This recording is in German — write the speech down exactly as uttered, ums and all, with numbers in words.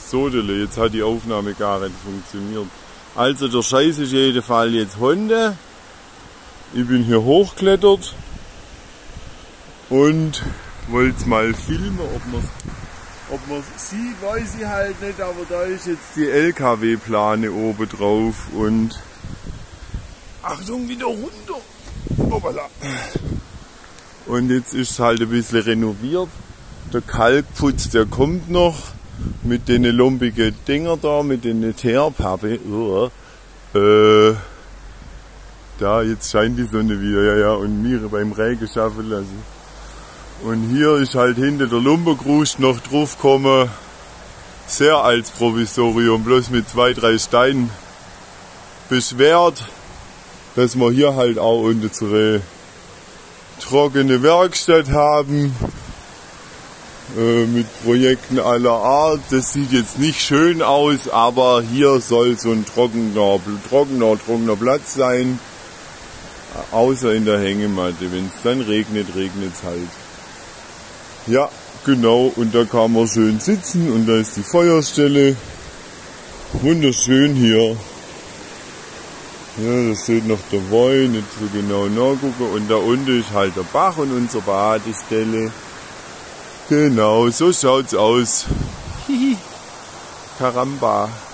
Sodele, jetzt hat die Aufnahme gar nicht funktioniert. Also der Scheiß ist jeden Fall jetzt Hunde. Ich bin hier hochgeklettert und wollte mal filmen, ob man ob man sieht, weiß ich halt nicht, aber da ist jetzt die L K W-Plane oben drauf und Achtung, wieder runter! Hoppala. Und jetzt ist es halt ein bisschen renoviert. Der Kalkputz, der kommt noch mit den lumpigen Dinger da, mit den Teerpappe. Oh. Äh, da, jetzt scheint die Sonne wieder, ja, ja, und mir beim Regen schaffen lassen. Und hier ist halt hinter der Lumpergrust noch drauf gekommen, sehr als Provisorium, bloß mit zwei, drei Steinen beschwert, dass wir hier halt auch unsere trockene Werkstatt haben, äh, mit Projekten aller Art. Das sieht jetzt nicht schön aus, aber hier soll so ein trockener, trockener, trockener Platz sein, außer in der Hängematte. Wenn es dann regnet, regnet es halt. Ja, genau, und da kann man schön sitzen und da ist die Feuerstelle. Wunderschön hier. Ja, da steht noch der Wein, nicht so genau nachgucken. Und da unten ist halt der Bach und unsere Badestelle. Genau, so schaut's aus. Hihi. Karamba.